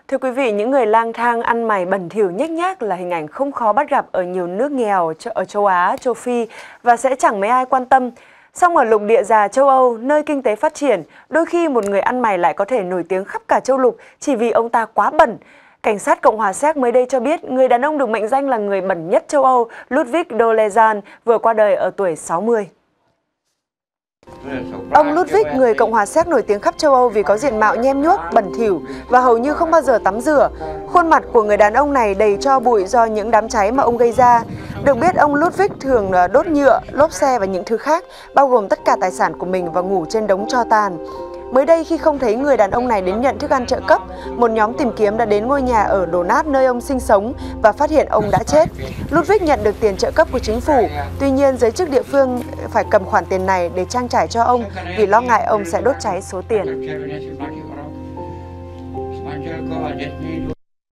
Thưa quý vị, những người lang thang ăn mày bẩn thỉu nhếch nhác là hình ảnh không khó bắt gặp ở nhiều nước nghèo ở châu Á, châu Phi và sẽ chẳng mấy ai quan tâm. Song ở lục địa già châu Âu, nơi kinh tế phát triển, đôi khi một người ăn mày lại có thể nổi tiếng khắp cả châu lục chỉ vì ông ta quá bẩn. Cảnh sát Cộng hòa Séc mới đây cho biết người đàn ông được mệnh danh là người bẩn nhất châu Âu, Ludwig Dolezan, vừa qua đời ở tuổi 60. Ông Ludwig, người Cộng hòa Séc nổi tiếng khắp châu Âu vì có diện mạo nhem nhuốc, bẩn thỉu và hầu như không bao giờ tắm rửa. Khuôn mặt của người đàn ông này đầy tro bụi do những đám cháy mà ông gây ra. Được biết, ông Ludwig thường đốt nhựa, lốp xe và những thứ khác, bao gồm tất cả tài sản của mình và ngủ trên đống tro tàn. Mới đây, khi không thấy người đàn ông này đến nhận thức ăn trợ cấp, một nhóm tìm kiếm đã đến ngôi nhà ở đổ nát nơi ông sinh sống và phát hiện ông đã chết. Ludwig nhận được tiền trợ cấp của chính phủ, tuy nhiên giới chức địa phương phải cầm khoản tiền này để trang trải cho ông vì lo ngại ông sẽ đốt cháy số tiền.